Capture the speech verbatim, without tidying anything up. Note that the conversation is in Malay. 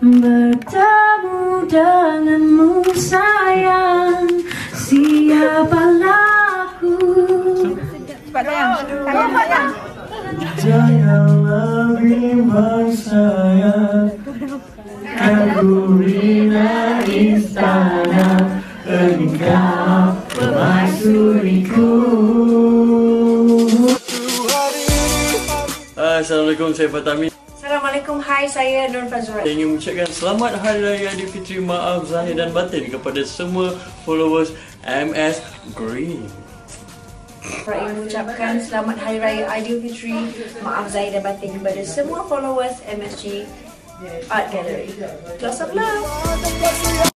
bertemu denganmu sayang. Siapalah aku. Janganlah bimbang sayang, aku rina istana, engkau permaisuriku. Assalamualaikum, saya Fatami. Assalamualaikum, hai, saya Nur Fazura. Saya ingin mengucapkan selamat Hari Raya Aidilfitri, maaf zahir dan batin kepada semua followers M S Green. Saya ingin mengucapkan selamat Hari Raya Aidilfitri, maaf zahir dan batin kepada semua followers M S G Art Gallery. Lots of love.